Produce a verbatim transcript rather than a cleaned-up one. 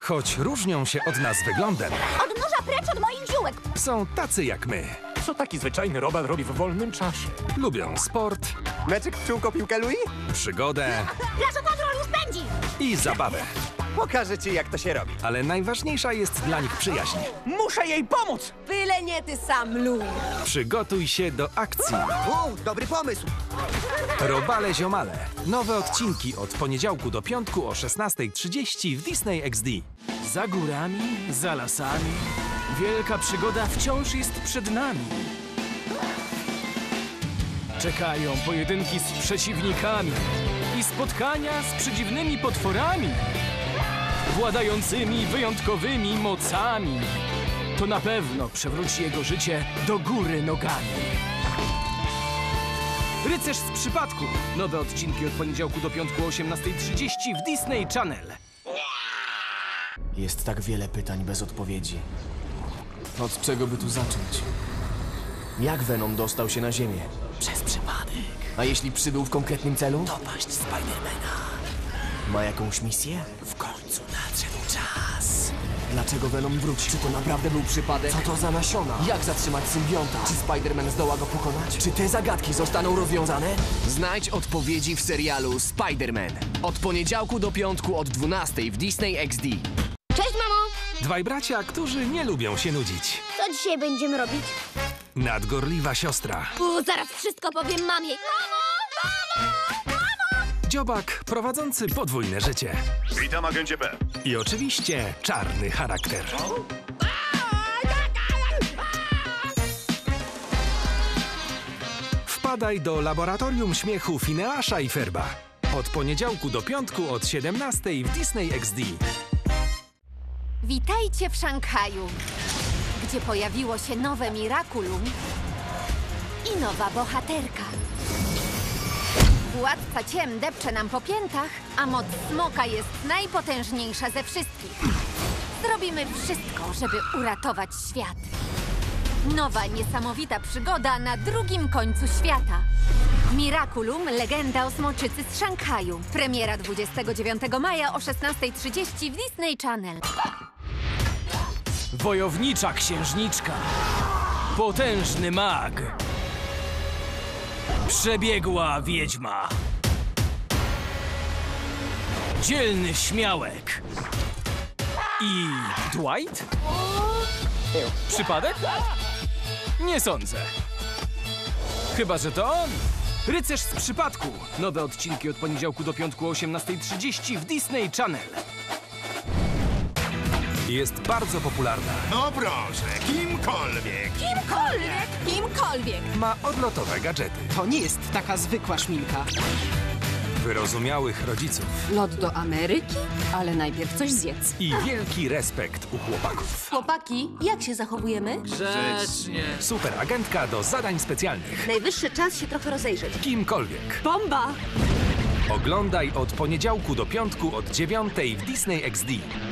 Choć różnią się od nas wyglądem, Od noża precz od moich ziółek! są tacy jak my. Co taki zwyczajny robal robi w wolnym czasie? Lubią sport, Meczyk w czółko piłkę Louis? przygodę Plażokontrol już pędzi! i zabawę. Pokażę ci, jak to się robi. Ale najważniejsza jest dla nich przyjaźń. Muszę jej pomóc! Byle nie ty sam, Louis. Przygotuj się do akcji. U, dobry pomysł. Robale Ziomale. Nowe odcinki od poniedziałku do piątku o szesnastej trzydzieści w Disney X D. Za górami, za lasami, wielka przygoda wciąż jest przed nami. Czekają pojedynki z przeciwnikami i spotkania z przedziwnymi potworami, władającymi wyjątkowymi mocami. To na pewno przewróci jego życie do góry nogami. Rycerz z przypadku. Nowe odcinki od poniedziałku do piątku o osiemnastej trzydzieści w Disney Channel. Jest tak wiele pytań bez odpowiedzi. Od czego by tu zacząć? Jak Venom dostał się na Ziemię? Przez przypadek. A jeśli przybył w konkretnym celu? Dopaść Spidermana. Ma jakąś misję? W końcu nadszedł czas. Dlaczego Venom wrócił? Czy to naprawdę był przypadek? Co to za nasiona? Jak zatrzymać symbionta? Czy Spider-Man zdoła go pokonać? Czy te zagadki zostaną rozwiązane? Znajdź odpowiedzi w serialu Spider-Man. Od poniedziałku do piątku od dwunastej w Disney X D. Cześć, mamo! Dwaj bracia, którzy nie lubią się nudzić. Co dzisiaj będziemy robić? Nadgorliwa siostra. U, zaraz wszystko powiem mamie. Mamo! Mamo! Mamo! Dziobak prowadzący podwójne życie. Witam, agencie P. I oczywiście czarny charakter. Wpadaj do Laboratorium Śmiechu Fineasza i Ferba. Od poniedziałku do piątku od siedemnastej w Disney X D. Witajcie w Szanghaju, gdzie pojawiło się nowe Miraculum i nowa bohaterka. Władca Ciem depcze nam po piętach, a moc smoka jest najpotężniejsza ze wszystkich. Zrobimy wszystko, żeby uratować świat. Nowa, niesamowita przygoda na drugim końcu świata. Miraculum – legenda o smoczycy z Szanghaju. Premiera dwudziestego dziewiątego maja o szesnastej trzydzieści w Disney Channel. Wojownicza księżniczka. Potężny mag. Przebiegła wiedźma. Dzielny śmiałek. I Dwight? Przypadek? Nie sądzę. Chyba że to on. Rycerz z przypadku. Nowe odcinki od poniedziałku do piątku o osiemnastej trzydzieści w Disney Channel. Jest bardzo popularna. No proszę, kimkolwiek. Kimkolwiek! Kimkolwiek! Ma odlotowe gadżety. To nie jest taka zwykła szminka. Wyrozumiałych rodziców. Lot do Ameryki? Ale najpierw coś zjedz. I wielki respekt u chłopaków. Chłopaki, jak się zachowujemy? Grzecznie. Super agentka do zadań specjalnych. Najwyższy czas się trochę rozejrzeć. Kimkolwiek. Bomba! Oglądaj od poniedziałku do piątku od dziewiątej w Disney X D.